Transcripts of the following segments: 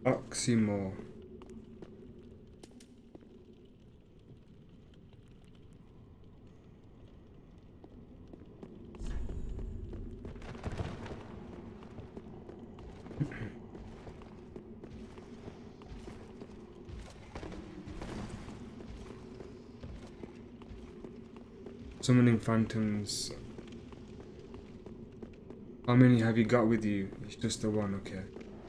Oxymore. Summoning phantoms. How many have you got with you? It's just the one, okay.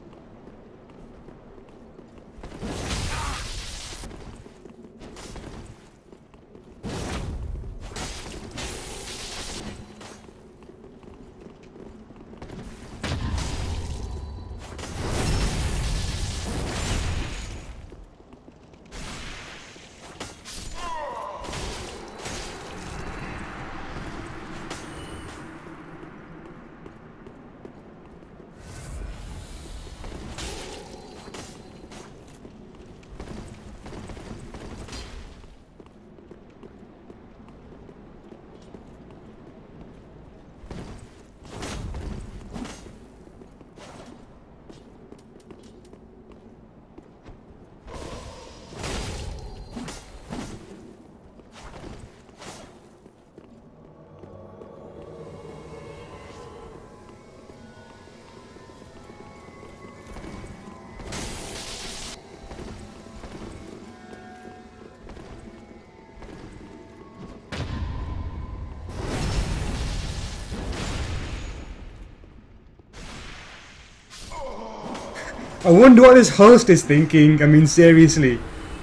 I wonder what this host is thinking. I mean, seriously.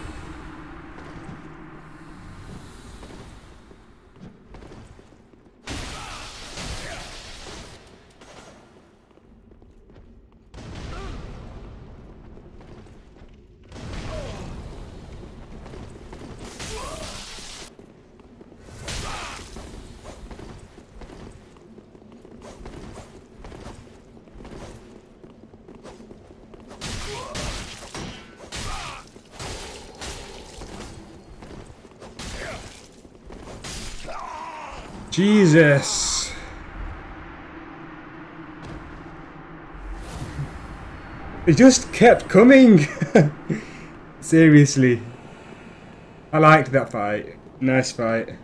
Jesus. It just kept coming. Seriously. I liked that fight. Nice fight.